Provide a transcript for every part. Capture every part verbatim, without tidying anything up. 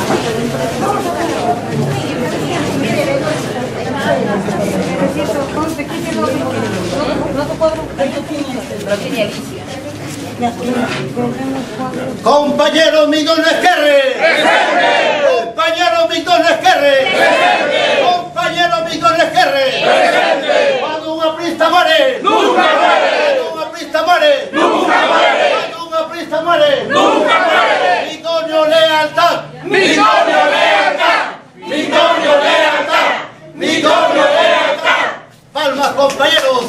Compañero Miguel Esquerre. Compañero Miguel Esquerre. Compañero Miguel Esquerre. Cuando un aprista muere. Nunca muere. Cuando un aprista muere. Nunca muere. Cuando un aprista muere. Nunca muere. Migonio lealtad. Migonio lealtad. Migonio lealtad. Migonio lealtad. Palmas, compañeros.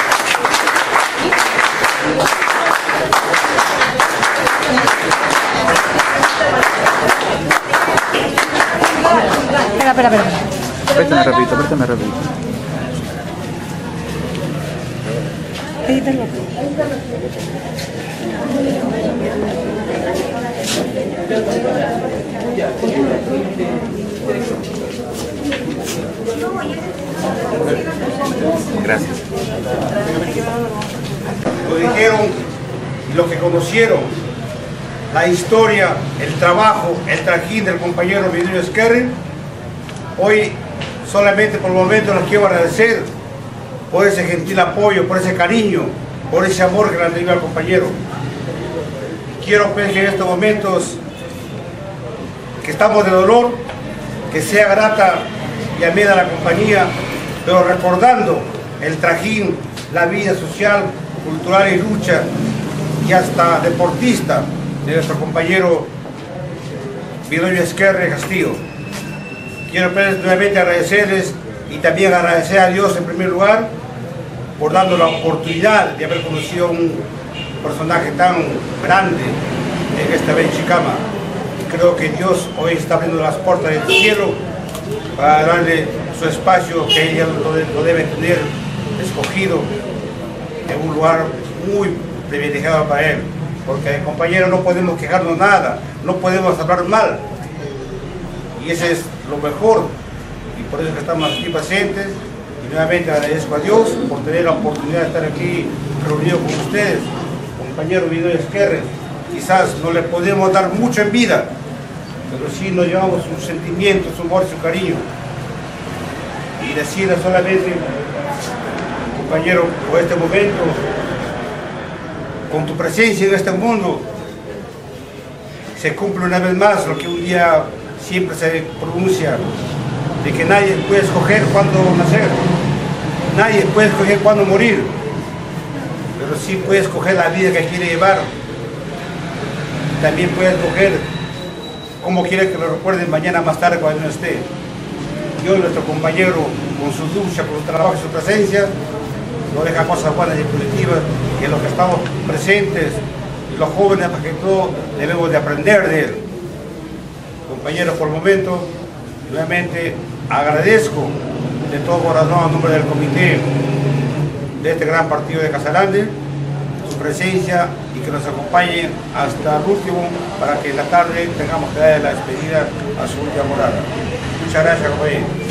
Espera, espera, espera. Préstame rapidito, préstame rapidito. Edítalo. Gracias. Lo dijeron los que conocieron la historia, el trabajo, el trajín del compañero Miguel Esquerre. Hoy solamente por el momento les quiero agradecer por ese gentil apoyo, por ese cariño, por ese amor que le han tenido al compañero. Quiero pues que en estos momentos que estamos de dolor, que sea grata y amena la compañía, pero recordando el trajín, la vida social, cultural y lucha y hasta deportista de nuestro compañero Miguel Esquerre Castillo. Quiero pues, nuevamente agradecerles y también agradecer a Dios en primer lugar por darnos la oportunidad de haber conocido a un personaje tan grande en esta Benchicama. Creo que Dios hoy está abriendo las puertas del cielo para darle su espacio que ella lo debe tener escogido en un lugar muy privilegiado para él, porque compañero no podemos quejarnos nada, no podemos hablar mal, y ese es lo mejor, y por eso que estamos aquí presentes. Y nuevamente agradezco a Dios por tener la oportunidad de estar aquí reunido con ustedes, compañero Miguel Esquerre. Quizás no le podemos dar mucho en vida, pero sí nos llevamos sus sentimientos, su amor, su cariño, y decirle solamente, compañero, por este momento, con tu presencia en este mundo, se cumple una vez más lo que un día siempre se pronuncia, de que nadie puede escoger cuándo nacer, nadie puede escoger cuándo morir, pero sí puede escoger la vida que quiere llevar, también puede escoger cómo quiere que lo recuerden mañana más tarde cuando no esté. Yo, nuestro compañero, con su lucha, con su trabajo y su presencia, no deja cosas buenas y positivas, y en los que estamos presentes, y los jóvenes, para que todos debemos de aprender de él. Compañeros, por el momento, nuevamente agradezco de todo corazón a nombre del comité de este gran partido de Casalande, su presencia y que nos acompañen hasta el último para que en la tarde tengamos que darle la despedida a su última morada. Muchas gracias, compañeros.